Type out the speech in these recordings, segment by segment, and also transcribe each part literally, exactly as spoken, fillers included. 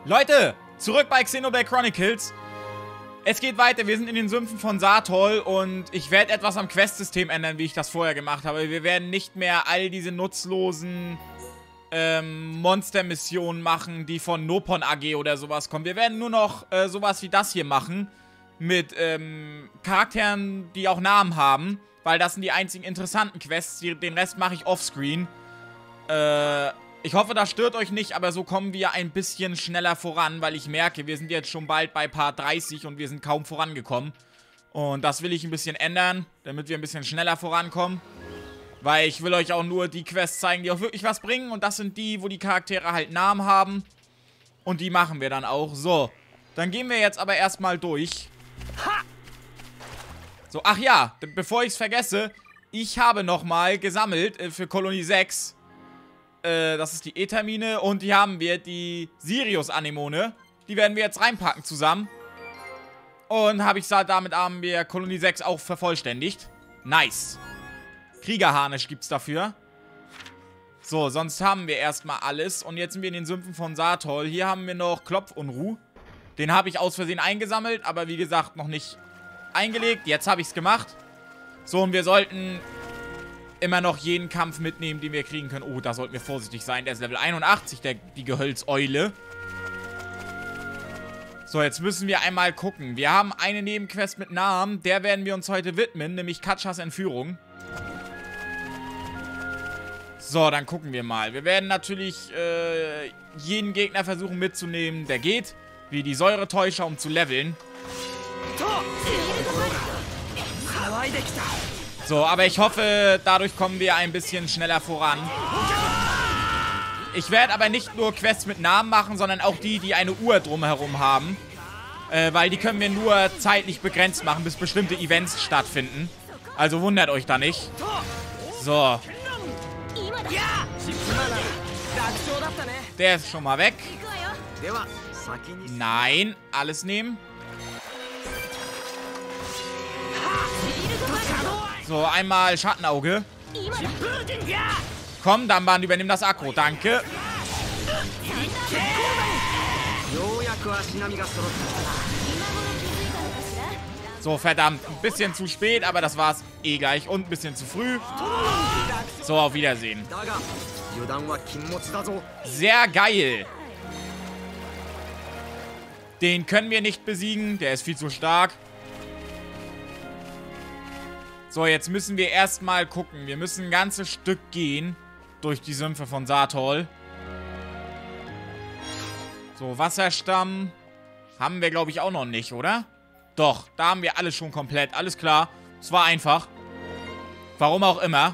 Leute, zurück bei Xenoblade Chronicles. Es geht weiter, wir sind in den Sümpfen von Saatol und ich werde etwas am Questsystem ändern, wie ich das vorher gemacht habe. Wir werden nicht mehr all diese nutzlosen ähm, Monster-Missionen machen, die von Nopon A G oder sowas kommen. Wir werden nur noch äh, sowas wie das hier machen, mit ähm, Charakteren, die auch Namen haben, weil das sind die einzigen interessanten Quests. Den Rest mache ich offscreen. Äh... Ich hoffe, das stört euch nicht, aber so kommen wir ein bisschen schneller voran, weil ich merke, wir sind jetzt schon bald bei Part dreißig und wir sind kaum vorangekommen. Und das will ich ein bisschen ändern, damit wir ein bisschen schneller vorankommen. Weil ich will euch auch nur die Quests zeigen, die auch wirklich was bringen. Und das sind die, wo die Charaktere halt Namen haben. Und die machen wir dann auch. So, dann gehen wir jetzt aber erstmal durch. So, ach ja, bevor ich es vergesse, ich habe nochmal gesammelt äh, für Kolonie sechs. Das ist die Ethermine und hier haben wir die Sirius-Anemone. Die werden wir jetzt reinpacken zusammen. Und habe ich damit haben wir Kolonie sechs auch vervollständigt. Nice. Kriegerharnisch gibt es dafür. So, sonst haben wir erstmal alles. Und jetzt sind wir in den Sümpfen von Saatol. Hier haben wir noch Klopfunruh. Den habe ich aus Versehen eingesammelt, aber wie gesagt noch nicht eingelegt. Jetzt habe ich es gemacht. So, und wir sollten immer noch jeden Kampf mitnehmen, den wir kriegen können. Oh, da sollten wir vorsichtig sein. Der ist Level einundachtzig, der, die Gehölzeule. So, jetzt müssen wir einmal gucken. Wir haben eine Nebenquest mit Namen. Der werden wir uns heute widmen, nämlich Katschas Entführung. So, dann gucken wir mal. Wir werden natürlich äh, jeden Gegner versuchen mitzunehmen, der geht. Wie die Säuretäuscher, um zu leveln. So, aber ich hoffe, dadurch kommen wir ein bisschen schneller voran. Ich werde aber nicht nur Quests mit Namen machen, sondern auch die, die eine Uhr drumherum haben. Äh, weil die können wir nur zeitlich begrenzt machen, bis bestimmte Events stattfinden. Also wundert euch da nicht. So. Der ist schon mal weg. Nein, alles nehmen. So, einmal Schattenauge. Komm, Damban, übernimm das Aggro. Danke. So, verdammt. Ein bisschen zu spät, aber das war's eh gleich. Und ein bisschen zu früh. So, auf Wiedersehen. Sehr geil. Den können wir nicht besiegen. Der ist viel zu stark. So, jetzt müssen wir erstmal gucken. Wir müssen ein ganzes Stück gehen durch die Sümpfe von Saatol. So, Wasserstamm haben wir, glaube ich, auch noch nicht, oder? Doch, da haben wir alles schon komplett. Alles klar. Es war einfach. Warum auch immer.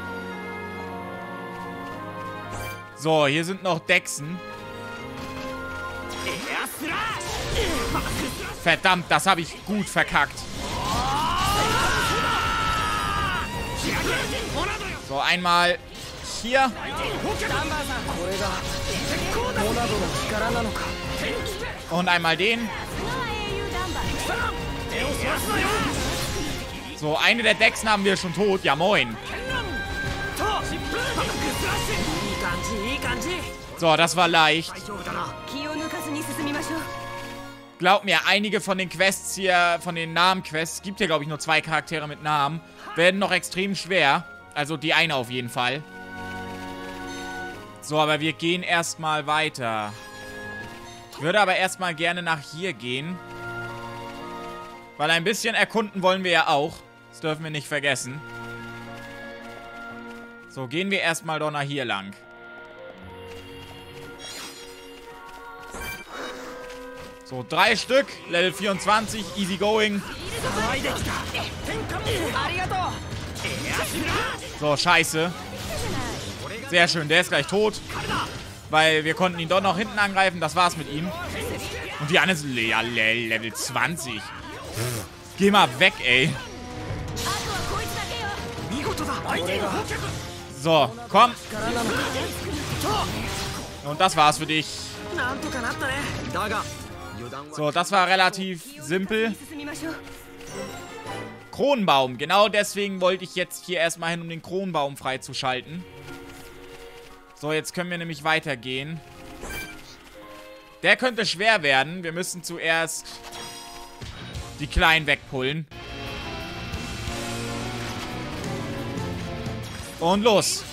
So, hier sind noch Dechsen. Verdammt, das habe ich gut verkackt. So, einmal hier. Und einmal den. So, eine der Dechsen haben wir schon tot. Ja, moin. So, das war leicht. Glaub mir, einige von den Quests hier, von den Namen-Quests, gibt ja, glaube ich, nur zwei Charaktere mit Namen, werden noch extrem schwer. Also die eine auf jeden Fall. So, aber wir gehen erstmal weiter. Ich würde aber erstmal gerne nach hier gehen. Weil ein bisschen erkunden wollen wir ja auch. Das dürfen wir nicht vergessen. So, gehen wir erstmal doch nach hier lang. So, drei Stück. Level vierundzwanzig. Easy going. So, scheiße. Sehr schön, der ist gleich tot. Weil wir konnten ihn doch noch hinten angreifen. Das war's mit ihm. Und die anderen sind ja, Level zwanzig. Geh mal weg, ey. So, komm. Und das war's für dich. So, das war relativ simpel. Kronenbaum. Genau deswegen wollte ich jetzt hier erstmal hin, um den Kronenbaum freizuschalten. So, jetzt können wir nämlich weitergehen. Der könnte schwer werden. Wir müssen zuerst die Kleinen wegpullen. Und los.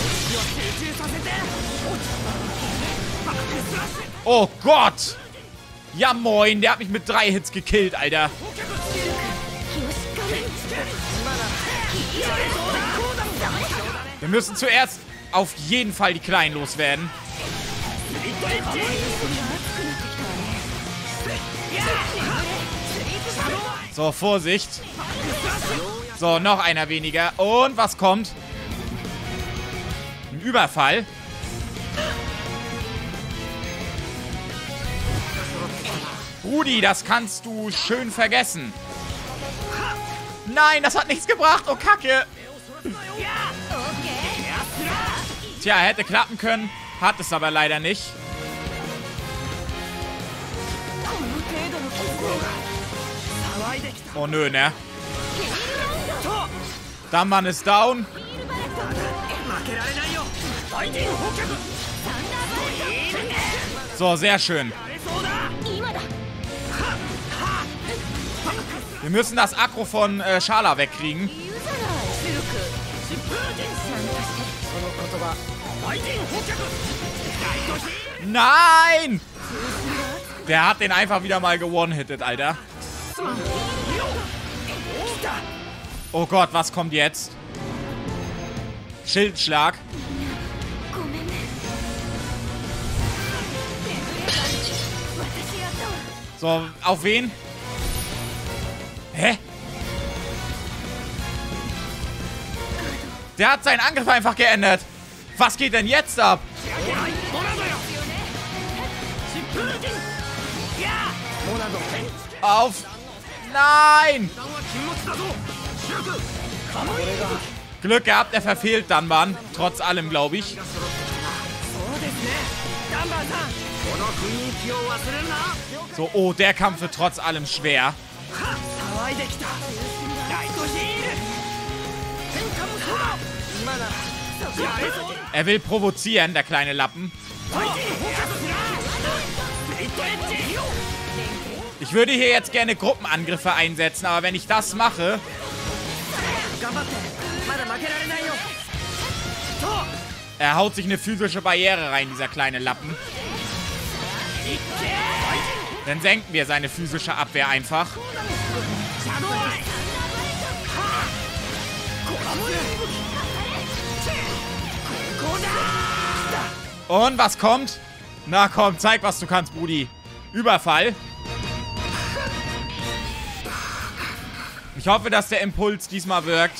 Oh Gott. Ja moin, der hat mich mit drei Hits gekillt, Alter. Wir müssen zuerst auf jeden Fall die Kleinen loswerden. So, Vorsicht. So, noch einer weniger. Und was kommt? Ein Überfall. Rudi, das kannst du schön vergessen. Nein, das hat nichts gebracht. Oh, Kacke. Tja, hätte klappen können. Hat es aber leider nicht. Oh, nö, ne? Dammann ist down. So, sehr schön. Wir müssen das Aggro von äh, Schala wegkriegen. Nein! Der hat den einfach wieder mal gewone-hittet, Alter. Oh Gott, was kommt jetzt? Schildschlag. So, auf wen? Hä? Der hat seinen Angriff einfach geändert. Was geht denn jetzt ab? Auf. Nein! Glück gehabt, er verfehlt Danban. Trotz allem, glaube ich. So, oh, der Kampf wird trotz allem schwer. Er will provozieren, der kleine Lappen. Ich würde hier jetzt gerne Gruppenangriffe einsetzen, aber wenn ich das mache... Er haut sich eine physische Barriere rein, dieser kleine Lappen. Dann senken wir seine physische Abwehr einfach. Und was kommt? Na komm, zeig, was du kannst, Brudi. Überfall. Ich hoffe, dass der Impuls diesmal wirkt.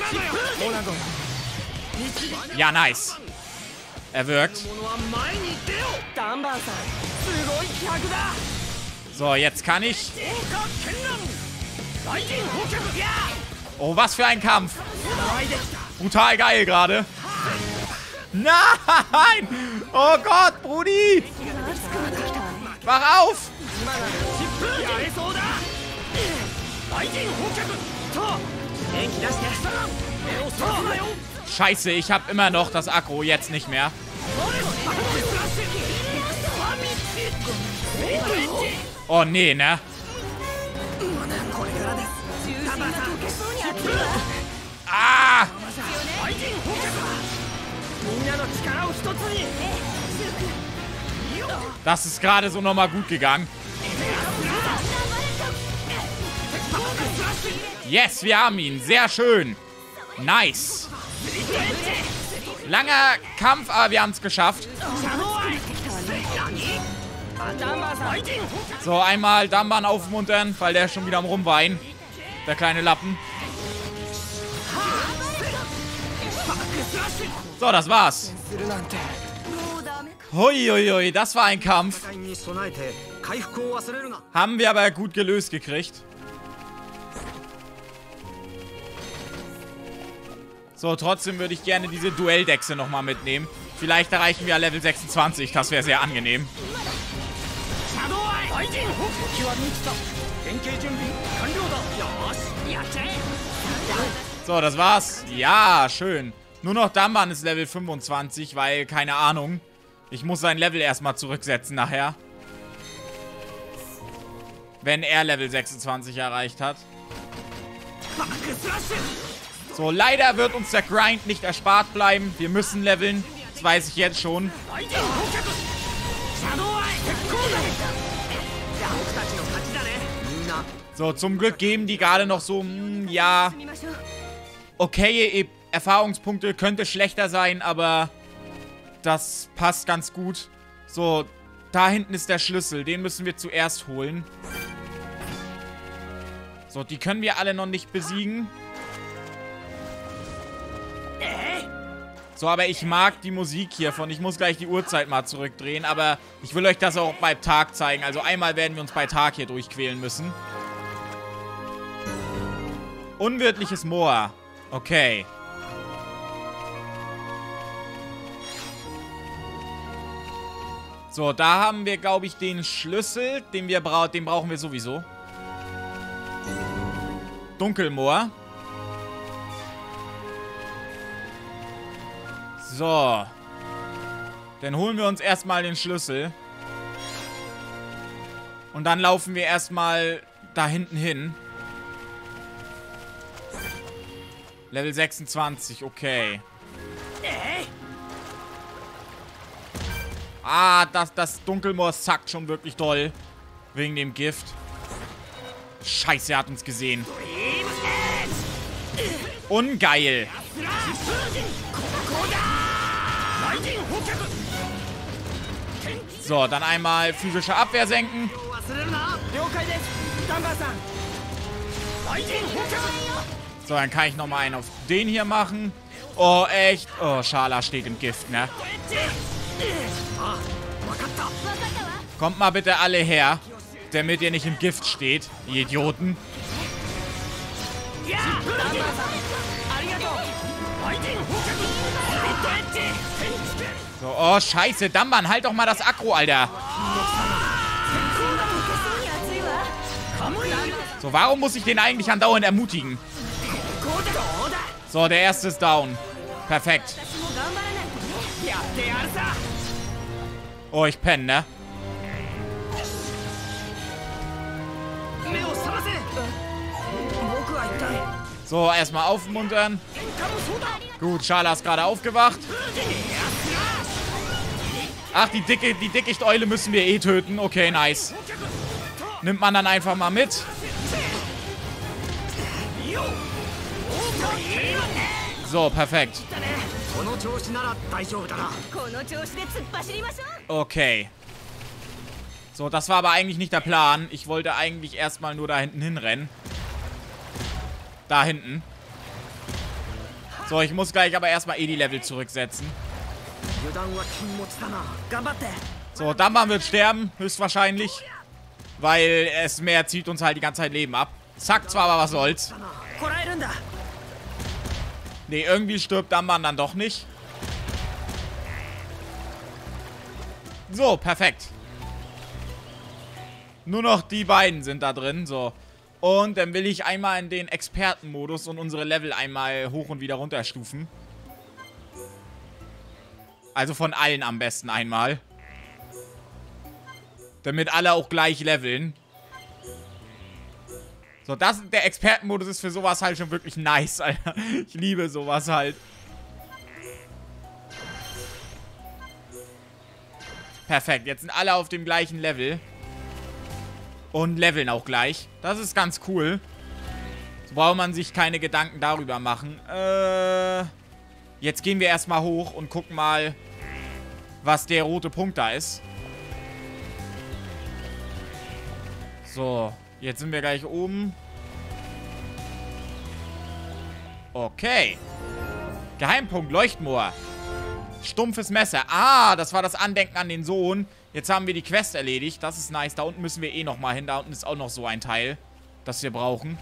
Ja, nice. Er wirkt. So, jetzt kann ich... Oh, was für ein Kampf. Brutal geil gerade. Nein! Oh Gott, Brudi! Wach auf! Scheiße, ich habe immer noch das Aggro, jetzt nicht mehr. Oh nee, ne? Ah! Das ist gerade so nochmal gut gegangen. Yes, wir haben ihn. Sehr schön. Nice. Langer Kampf, aber wir haben es geschafft. So, einmal Danban aufmuntern, weil der ist schon wieder am Rumweinen. Der kleine Lappen. So, das war's. Huiuiui, das war ein Kampf. Haben wir aber gut gelöst gekriegt. So, trotzdem würde ich gerne diese Duelldechse nochmal mitnehmen. Vielleicht erreichen wir Level sechsundzwanzig, das wäre sehr angenehm. So, das war's. Ja, schön. Nur noch Danban ist Level fünfundzwanzig, weil, keine Ahnung, ich muss sein Level erstmal zurücksetzen nachher. Wenn er Level sechsundzwanzig erreicht hat. So, leider wird uns der Grind nicht erspart bleiben. Wir müssen leveln. Das weiß ich jetzt schon. So, zum Glück geben die gerade noch so, mh, ja, okay, Erfahrungspunkte, könnte schlechter sein, aber das passt ganz gut. So, da hinten ist der Schlüssel, den müssen wir zuerst holen. So, die können wir alle noch nicht besiegen. So, aber ich mag die Musik hiervon. Ich muss gleich die Uhrzeit mal zurückdrehen, aber ich will euch das auch bei Tag zeigen. Also einmal werden wir uns bei Tag hier durchquälen müssen. Unwirtliches Moor. Okay. So, da haben wir, glaube ich, den Schlüssel, den wir bra- den brauchen wir sowieso. Dunkelmoor. So. Dann holen wir uns erstmal den Schlüssel. Und dann laufen wir erstmal da hinten hin. Level sechsundzwanzig, okay. Ah, das, das Dunkelmoor zackt schon wirklich doll. Wegen dem Gift. Scheiße, er hat uns gesehen. Ungeil. So, dann einmal physische Abwehr senken. So, dann kann ich nochmal einen auf den hier machen. Oh, echt? Oh, Schala steht im Gift, ne? Kommt mal bitte alle her, damit ihr nicht im Gift steht, ihr Idioten. So, oh, scheiße. Damban, halt doch mal das Aggro, Alter. So, warum muss ich den eigentlich andauernd ermutigen? So, der erste ist down. Perfekt. Oh, ich penne, ne? So, erstmal aufmuntern. Gut, Schala ist gerade aufgewacht. Ach, die dicke, die Dickicht-Eule müssen wir eh töten. Okay, nice. Nimmt man dann einfach mal mit. So, perfekt. Okay. So, das war aber eigentlich nicht der Plan. Ich wollte eigentlich erstmal nur da hinten hinrennen. Da hinten. So, ich muss gleich aber erstmal eh die Level zurücksetzen. So, Damban wird sterben, höchstwahrscheinlich. Weil es mehr zieht uns halt die ganze Zeit Leben ab. Zack, zwar, aber was soll's. Nee, irgendwie stirbt Damban dann doch nicht. So, perfekt. Nur noch die beiden sind da drin, so. Und dann will ich einmal in den Expertenmodus und unsere Level einmal hoch und wieder runterstufen. Also von allen am besten einmal. Damit alle auch gleich leveln. So, das, der Expertenmodus ist für sowas halt schon wirklich nice, Alter. Ich liebe sowas halt. Perfekt, jetzt sind alle auf dem gleichen Level. Und leveln auch gleich. Das ist ganz cool. So braucht man sich keine Gedanken darüber machen. Äh, jetzt gehen wir erstmal hoch und gucken mal, was der rote Punkt da ist. So, jetzt sind wir gleich oben. Okay. Geheimpunkt, Leuchtmoor. Stumpfes Messer. Ah, das war das Andenken an den Sohn. Jetzt haben wir die Quest erledigt. Das ist nice. Da unten müssen wir eh nochmal hin. Da unten ist auch noch so ein Teil, das wir brauchen.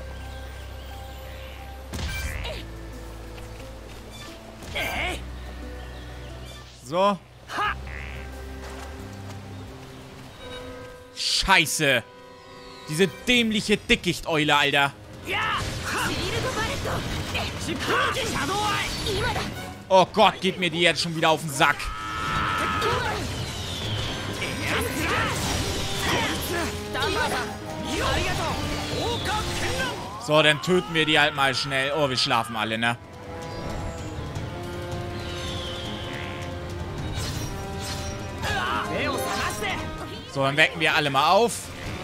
So. Scheiße. Diese dämliche Dickicht-Eule, Alter. Oh Gott, geht mir die jetzt schon wieder auf den Sack. So, dann töten wir die halt mal schnell. Oh, wir schlafen alle, ne? So, dann wecken wir alle mal auf.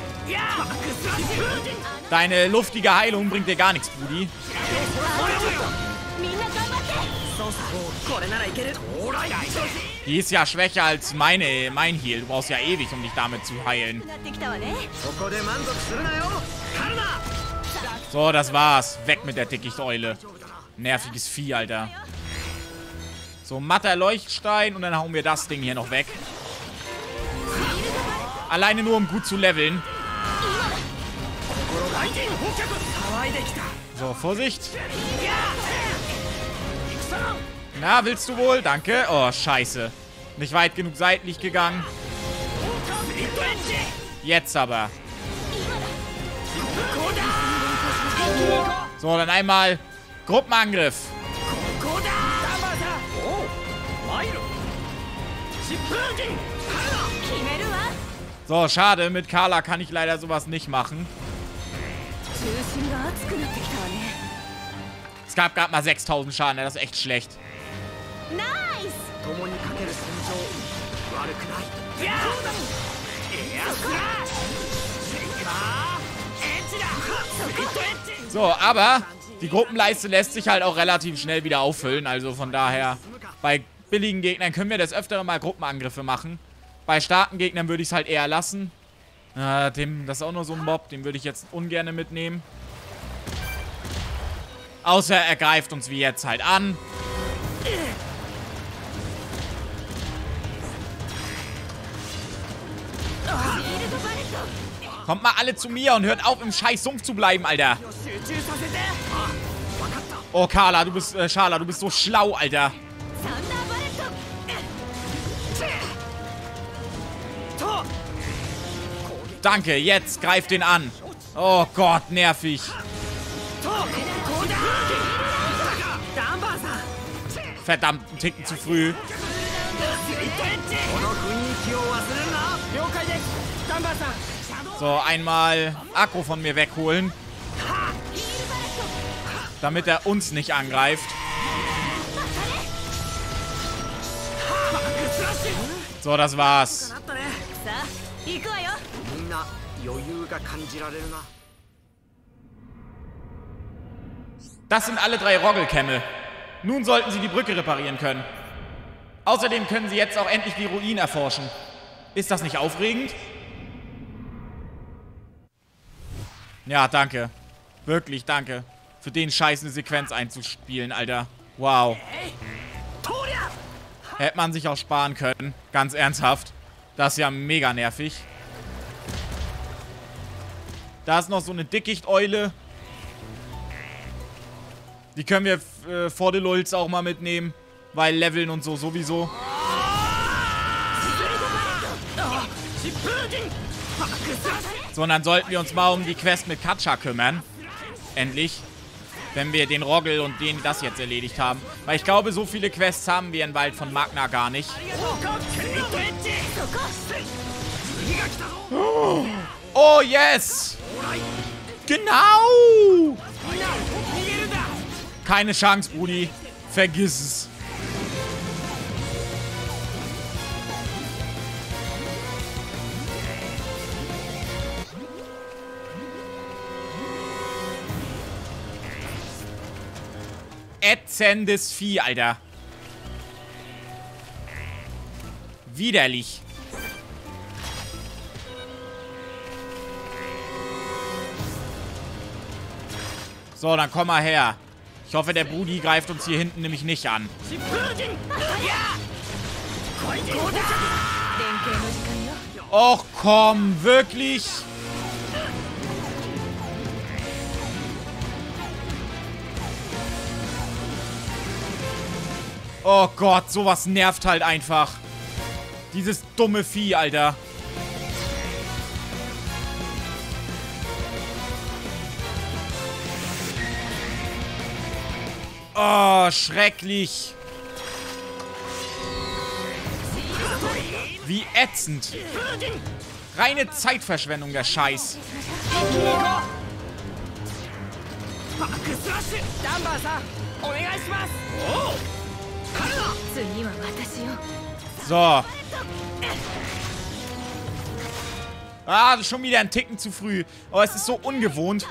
Deine luftige Heilung bringt dir gar nichts, Brudi. Die ist ja schwächer als meine, mein Heal. Du brauchst ja ewig, um dich damit zu heilen. So, das war's. Weg mit der Dickicht-Eule. Nerviges Vieh, Alter. So, matter Leuchtstein und dann hauen wir das Ding hier noch weg. Alleine nur, um gut zu leveln. So, Vorsicht. Na, willst du wohl? Danke. Oh, scheiße. Nicht weit genug seitlich gegangen. Jetzt aber. So, dann einmal Gruppenangriff. So, schade. Mit Carla kann ich leider sowas nicht machen. Es gab gerade mal sechstausend Schaden. Das ist echt schlecht. So, aber die Gruppenleiste lässt sich halt auch relativ schnell wieder auffüllen. Also von daher, bei billigen Gegnern können wir das öfter mal Gruppenangriffe machen. Bei starken Gegnern würde ich es halt eher lassen. Äh, dem, das ist auch nur so ein Mob, den würde ich jetzt ungern mitnehmen. Außer er greift uns wie jetzt halt an. Kommt mal alle zu mir und hört auf, im scheiß Sumpf zu bleiben, Alter. Oh, Carla, du bist, äh, Schala, du bist so schlau, Alter. Danke, jetzt greift den an. Oh Gott, nervig. Verdammt, einen Ticken zu früh. So, einmal Akku von mir wegholen. Damit er uns nicht angreift. So, das war's. Das sind alle drei Roggelkämme. Nun sollten sie die Brücke reparieren können. Außerdem können sie jetzt auch endlich die Ruinen erforschen. Ist das nicht aufregend? Ja, danke. Wirklich, danke. Für den Scheiß eine Sequenz einzuspielen, Alter. Wow. Hätte man sich auch sparen können. Ganz ernsthaft. Das ist ja mega nervig. Da ist noch so eine Dickicht-Eule. Die können wir äh, vor den Lulz auch mal mitnehmen. Weil leveln und so sowieso. So, und dann sollten wir uns mal um die Quest mit Katja kümmern. Endlich. Wenn wir den Roggel und den das jetzt erledigt haben. Weil ich glaube, so viele Quests haben wir im Wald von Magna gar nicht. Oh, oh yes! Genau! Keine Chance, Brudi. Vergiss es. Ätzendes Vieh, Alter. Widerlich. So, dann komm mal her. Ich hoffe, der Brudi greift uns hier hinten nämlich nicht an. Och, komm, wirklich? Oh Gott, sowas nervt halt einfach. Dieses dumme Vieh, Alter. Oh, schrecklich. Wie ätzend. Reine Zeitverschwendung, der Scheiß. So. Ah, das ist schon wieder ein Ticken zu früh. Aber es ist so ungewohnt.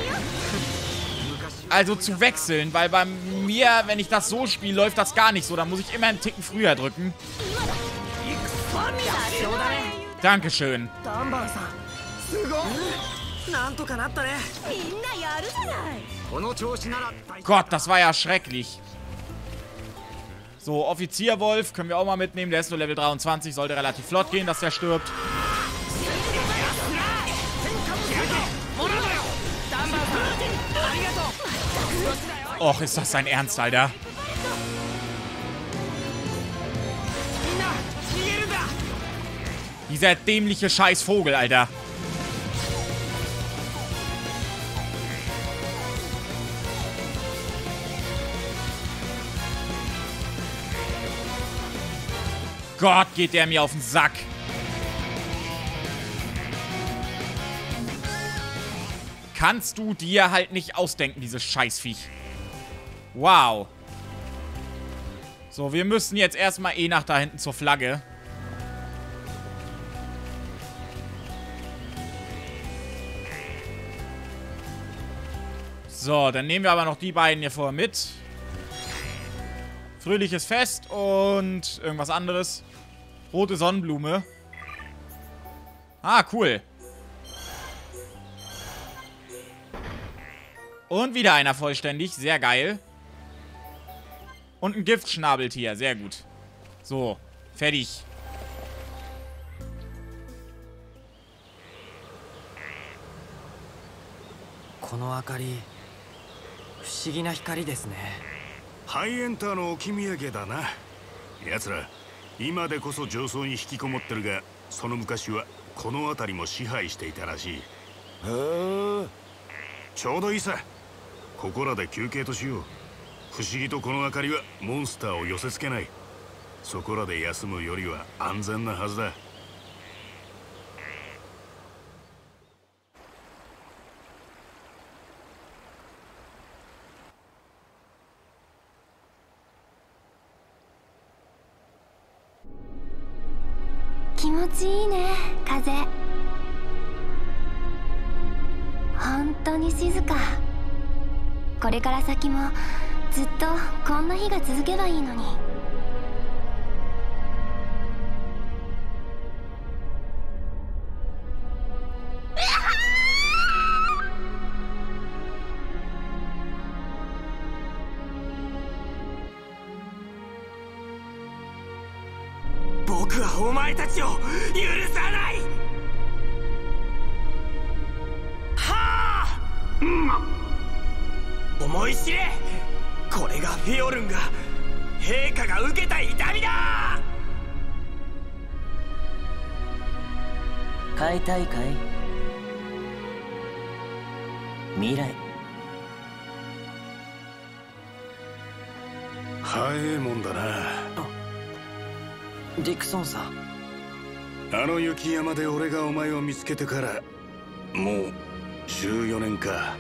Also zu wechseln, weil bei mir, wenn ich das so spiele, läuft das gar nicht so. Da muss ich immer einen Ticken früher drücken. Dankeschön. Gott, das war ja schrecklich. So, Offizierwolf können wir auch mal mitnehmen. Der ist nur Level dreiundzwanzig. Sollte relativ flott gehen, dass der stirbt. Och, ist das sein Ernst, Alter. Dieser dämliche Scheißvogel, Alter. Gott, geht der mir auf den Sack. Kannst du dir halt nicht ausdenken, dieses Scheißviech. Wow. So, wir müssen jetzt erstmal eh nach da hinten zur Flagge. So, dann nehmen wir aber noch die beiden hier vorher mit. Fröhliches Fest und irgendwas anderes. Rote Sonnenblume. Ah, cool. Und wieder einer vollständig. Sehr geil. Und ein Giftschnabeltier. Sehr gut. So, fertig. ハイエンターの置き土産だな。奴ら今でこそ上層に引きこもってるが、その昔はこの辺りも支配していたらしい。へえ。ちょうどいいさ。ここらで休憩としよう。不思議とこの明かりはモンスターを寄せつけない。そこらで休むよりは安全なはずだ。 気持ちいいね、風。本当に静か。これから先もずっとこんな日が続けばいいのに。 僕はお前たちを許さない。はあ、うん、思い知れ。これがフィオルンが陛下が受けた痛みだ。 変えたいかい？未来。 早えもんだな。 ディクソンさん。 あの雪山で俺がお前を見つけてからもうじゅうよねんか。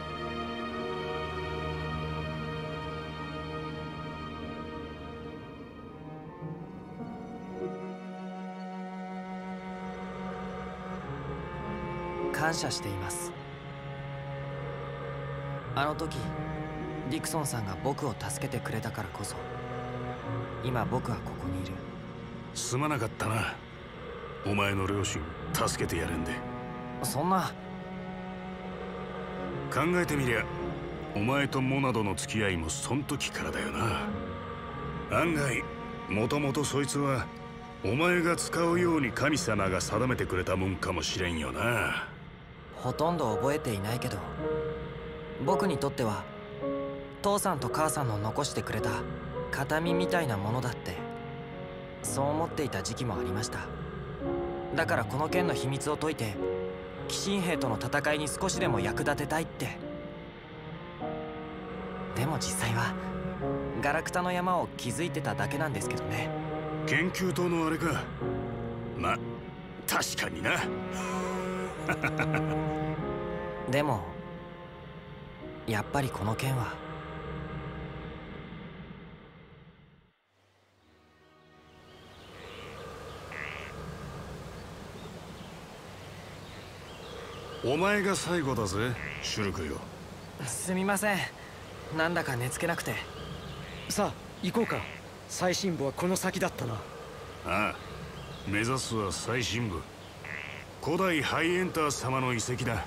感謝しています。あの時ディクソンさんが僕を助けてくれたからこそ今僕はここにいる。 すまなかったな、お前の両親助けてやれんで。 そんな。 考えてみりゃお前とモナドの付き合いもそん時からだよな。案外もともとそいつはお前が使うように神様が定めてくれたもんかもしれんよな。 ほとんど覚えていないけど、僕にとっては父さんと母さんの残してくれた形見みたいなものだってそう思っていた時期もありました。だからこの剣の秘密を解いて鬼神兵との戦いに少しでも役立てたいって。でも実際はガラクタの山を築いてただけなんですけどね。 研究棟のあれか。ま、確かにな。 でもやっぱりこの件はお前が最後だぜ、シュルクよ。 すみません、なんだか寝つけなくて。 さあ行こうか。最深部はこの先だったな。 ああ、目指すは最深部、古代ハイエンター様の遺跡だ。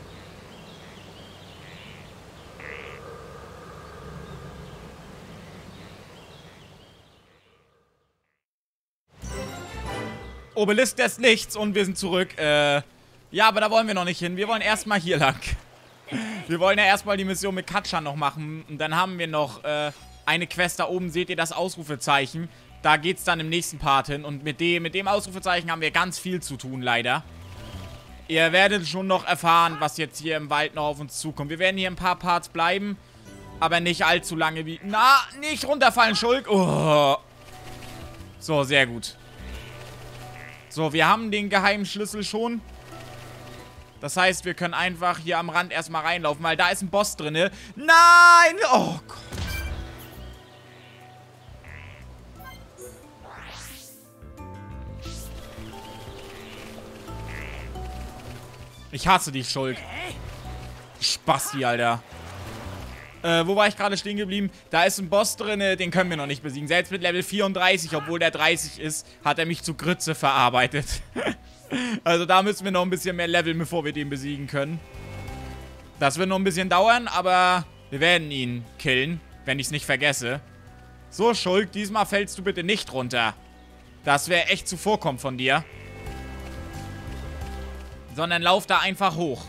Obelisk des Lichts und wir sind zurück. Äh, ja, aber da wollen wir noch nicht hin. Wir wollen erstmal hier lang. Wir wollen ja erstmal die Mission mit Katja noch machen. Und dann haben wir noch äh, eine Quest da oben. Seht ihr das Ausrufezeichen? Da geht's dann im nächsten Part hin. Und mit dem, mit dem Ausrufezeichen haben wir ganz viel zu tun, leider. Ihr werdet schon noch erfahren, was jetzt hier im Wald noch auf uns zukommt. Wir werden hier ein paar Parts bleiben. Aber nicht allzu lange wie... Na, nicht runterfallen, Schulk. Oh. So, sehr gut. So, wir haben den geheimen Schlüssel schon. Das heißt, wir können einfach hier am Rand erstmal reinlaufen, weil da ist ein Boss drin. Nein! Oh Gott. Ich hasse dich, Schulk. Spasti, Alter. Äh, wo war ich gerade stehen geblieben? Da ist ein Boss drin, den können wir noch nicht besiegen. Selbst mit Level vierunddreißig, obwohl der dreißig ist, hat er mich zu Grütze verarbeitet. Also da müssen wir noch ein bisschen mehr leveln, bevor wir den besiegen können. Das wird noch ein bisschen dauern, aber wir werden ihn killen, wenn ich es nicht vergesse. So, Schulk, diesmal fällst du bitte nicht runter. Das wäre echt zuvorkommt von dir. Sondern lauf da einfach hoch.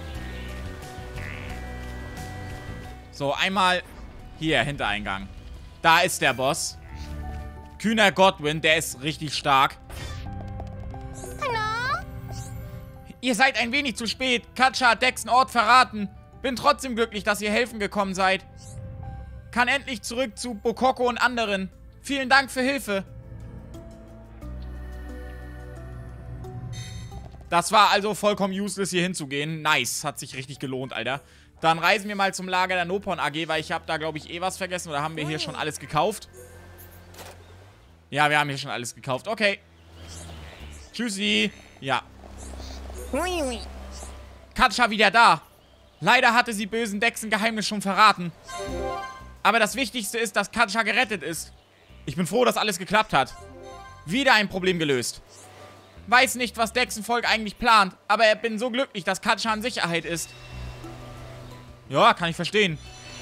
So, einmal hier, Hintereingang. Da ist der Boss. Kühner Godwin, der ist richtig stark. Hallo? Ihr seid ein wenig zu spät. Katja hat Dex den Ort verraten. Bin trotzdem glücklich, dass ihr helfen gekommen seid. Kann endlich zurück zu Bokoko und anderen. Vielen Dank für Hilfe. Das war also vollkommen useless, hier hinzugehen. Nice, hat sich richtig gelohnt, Alter. Dann reisen wir mal zum Lager der Nopon A G, weil ich habe da, glaube ich, eh was vergessen. Oder haben wir hier schon alles gekauft? Ja, wir haben hier schon alles gekauft. Okay. Tschüssi. Ja. Katja wieder da. Leider hatte sie bösen Dexen Geheimnis schon verraten. Aber das Wichtigste ist, dass Katja gerettet ist. Ich bin froh, dass alles geklappt hat. Wieder ein Problem gelöst. Weiß nicht, was Dexenvolk eigentlich plant, aber ich bin so glücklich, dass Katja in Sicherheit ist. Ja, kann ich verstehen.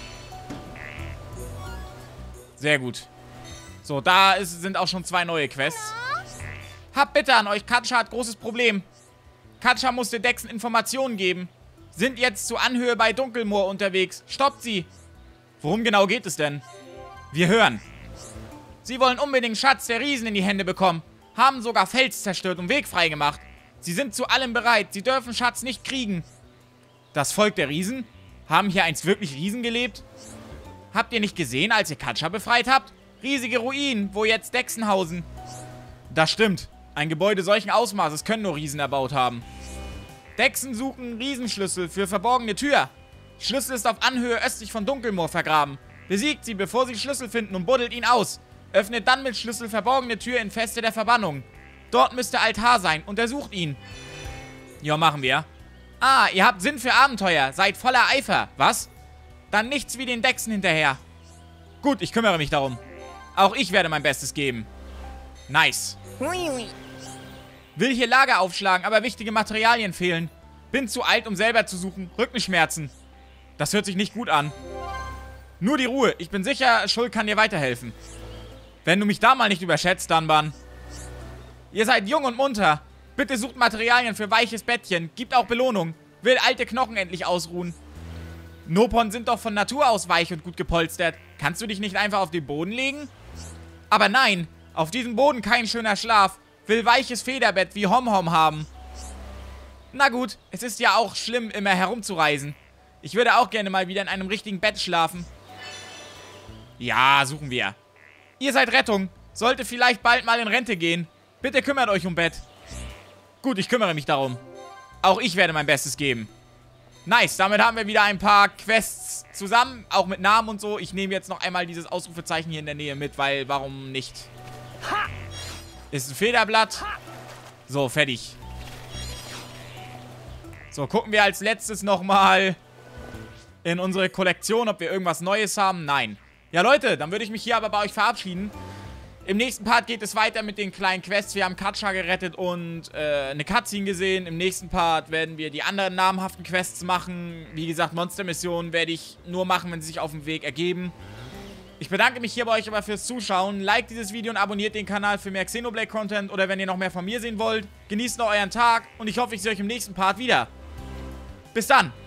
Sehr gut. So, da ist, sind auch schon zwei neue Quests. Habt bitte an euch, Katja hat großes Problem. Katja musste Dexen Informationen geben. Sind jetzt zu Anhöhe bei Dunkelmoor unterwegs. Stoppt sie. Worum genau geht es denn? Wir hören. Sie wollen unbedingt Schatz der Riesen in die Hände bekommen. Haben sogar Fels zerstört und Weg freigemacht. Sie sind zu allem bereit. Sie dürfen Schatz nicht kriegen. Das Volk der Riesen? Haben hier einst wirklich Riesen gelebt? Habt ihr nicht gesehen, als ihr Katja befreit habt? Riesige Ruinen, wo jetzt Dexen hausen. Das stimmt. Ein Gebäude solchen Ausmaßes können nur Riesen erbaut haben. Dexen suchen Riesenschlüssel für verborgene Tür. Schlüssel ist auf Anhöhe östlich von Dunkelmoor vergraben. Besiegt sie, bevor sie Schlüssel finden und buddelt ihn aus. Öffnet dann mit Schlüssel verborgene Tür in Feste der Verbannung. Dort müsste Altar sein. Untersucht ihn. Ja, machen wir. Ah, ihr habt Sinn für Abenteuer. Seid voller Eifer. Was? Dann nichts wie den Dexen hinterher. Gut, ich kümmere mich darum. Auch ich werde mein Bestes geben. Nice. Will hier Lager aufschlagen, aber wichtige Materialien fehlen. Bin zu alt, um selber zu suchen. Rückenschmerzen. Das hört sich nicht gut an. Nur die Ruhe. Ich bin sicher, Schulk kann dir weiterhelfen. Wenn du mich da mal nicht überschätzt, Danban. Ihr seid jung und munter. Bitte sucht Materialien für weiches Bettchen. Gibt auch Belohnung. Will alte Knochen endlich ausruhen. Nopon sind doch von Natur aus weich und gut gepolstert. Kannst du dich nicht einfach auf den Boden legen? Aber nein, auf diesem Boden kein schöner Schlaf. Will weiches Federbett wie Hom-Hom haben. Na gut, es ist ja auch schlimm, immer herumzureisen. Ich würde auch gerne mal wieder in einem richtigen Bett schlafen. Ja, suchen wir. Ihr seid Rettung. Sollte vielleicht bald mal in Rente gehen. Bitte kümmert euch um Bett. Gut, ich kümmere mich darum. Auch ich werde mein Bestes geben. Nice, damit haben wir wieder ein paar Quests zusammen, auch mit Namen und so. Ich nehme jetzt noch einmal dieses Ausrufezeichen hier in der Nähe mit, weil warum nicht? Ist ein Federblatt. So, fertig. So, gucken wir als letztes nochmal in unsere Kollektion, ob wir irgendwas Neues haben. Nein. Ja, Leute, dann würde ich mich hier aber bei euch verabschieden. Im nächsten Part geht es weiter mit den kleinen Quests. Wir haben Katja gerettet und äh, eine Cutscene gesehen. Im nächsten Part werden wir die anderen namhaften Quests machen. Wie gesagt, Monster-Missionen werde ich nur machen, wenn sie sich auf dem Weg ergeben. Ich bedanke mich hier bei euch aber fürs Zuschauen. Liked dieses Video und abonniert den Kanal für mehr Xenoblade-Content. Oder wenn ihr noch mehr von mir sehen wollt, genießt noch euren Tag. Und ich hoffe, ich sehe euch im nächsten Part wieder. Bis dann!